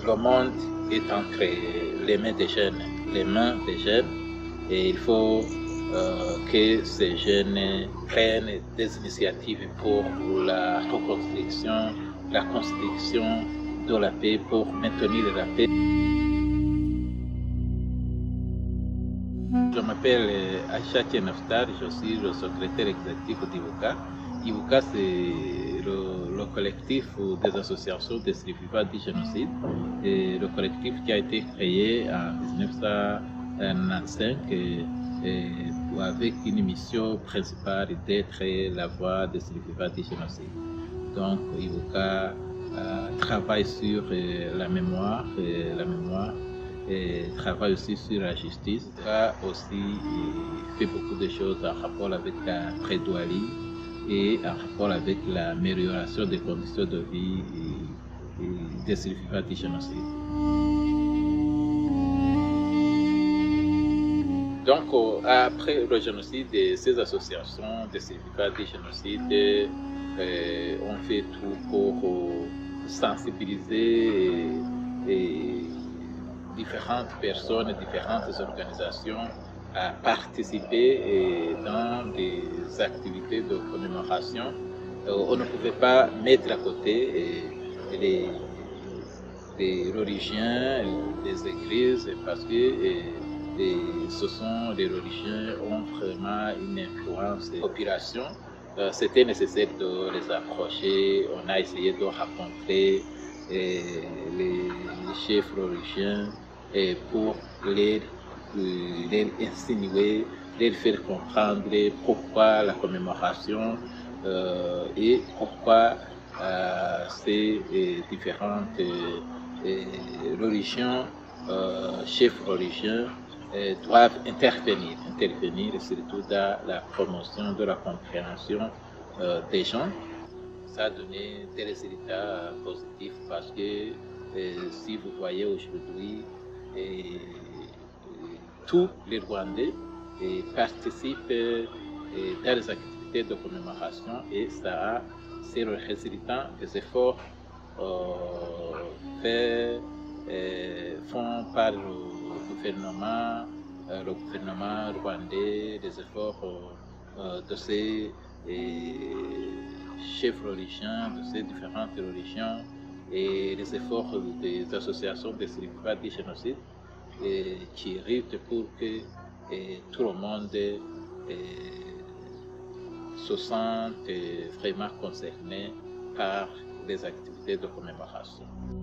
le monde est entre les mains des jeunes, et il faut que ces jeunes prennent des initiatives pour la reconstruction, la construction de la paix, pour maintenir la paix. Je m'appelle Achati Naftar, je suis le secrétaire exécutif d'IVOCA. IVOCA, c'est le collectif des associations des survivants du génocide. Et le collectif qui a été créé en 1995 avec une mission principale d'être la voix des survivants du génocide. Donc, IVOCA travaille sur la mémoire, et travaille aussi sur la justice. IVOCA aussi fait beaucoup de choses en rapport avec la plaidoirie et en rapport avec l'amélioration des conditions de vie des survivants du génocide. Donc, après le génocide, ces associations des survivants du génocide ont fait tout pour sensibiliser différentes personnes, différentes organisations à participer dans des activités de commémoration. On ne pouvait pas mettre à côté les religions, les églises, parce que ce sont les religions ont vraiment une influence sur la population. C'était nécessaire de les approcher. On a essayé de rencontrer les chefs religieux pour les insinuer, les faire comprendre pourquoi la commémoration et pourquoi ces différentes religions, chefs religieux, doivent intervenir surtout dans la promotion de la compréhension des gens. Ça a donné des résultats positifs parce que si vous voyez aujourd'hui, tous les Rwandais participent dans les activités de commémoration et c'est le résultat des efforts faits font par le gouvernement rwandais, les efforts de ces chefs religieux, de ces différentes religions et les efforts des associations des survivants du génocide qui luttent pour que tout le monde se sente vraiment concerné par les activités de commémoration.